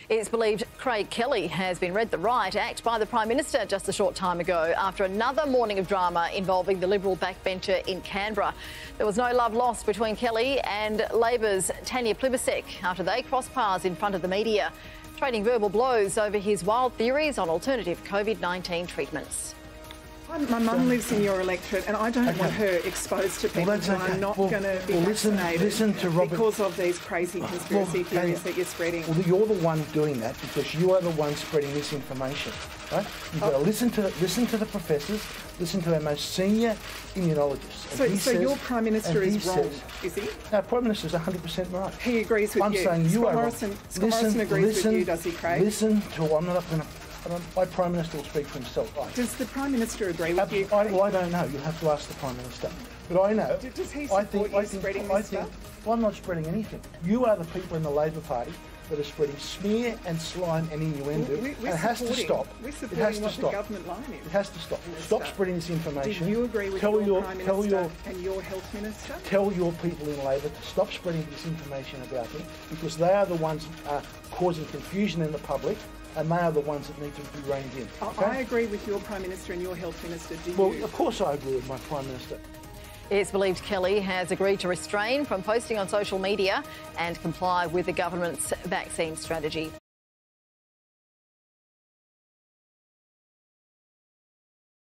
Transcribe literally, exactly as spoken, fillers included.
It's believed Craig Kelly has been read the riot act by the Prime Minister just a short time ago after another morning of drama involving the Liberal backbencher in Canberra. There was no love lost between Kelly and Labor's Tanya Plibersek after they crossed paths in front of the media, trading verbal blows over his wild theories on alternative COVID nineteen treatments. My mum lives in your electorate and I don't okay. want her exposed to people well, who okay. are not well, going to be well, vaccinated listen, listen to Robert. because of these crazy conspiracy well, theories Tanya, that you're spreading. Well, you're the one doing that because you are the one spreading misinformation, right? You've oh. got to listen to, listen to the professors, listen to our most senior immunologists. So, so says, your Prime Minister is wrong, says, is he? Our Prime Minister is one hundred percent right. He agrees with I'm you. saying you Scott are Morrison, wrong. Scott listen, Morrison agrees listen, with you, does he, Craig? Listen to, I'm not going to, my Prime Minister will speak for himself. Right? Does the Prime Minister agree with I, you, I, Craig? well, I don't know. You'll have to ask the Prime Minister. But I know. Does he support I think, you I think, spreading I this think, stuff? Well, I'm not spreading anything. You are the people in the Labor Party that are spreading smear and slime and innuendo. Well, we're and it has to stop. We're it has to what stop. the government line is. It has to stop. Stop stuff. spreading this information. Do you agree with tell your, your Prime tell Minister your, and your Health Minister? Tell your people in Labor to stop spreading this information about them because they are the ones uh, causing confusion in the public. And they are the ones that need to be reined in. Okay? I agree with your Prime Minister and your Health Minister, do well, you? Well, of course I agree with my Prime Minister. It's believed Kelly has agreed to restrain from posting on social media and comply with the government's vaccine strategy.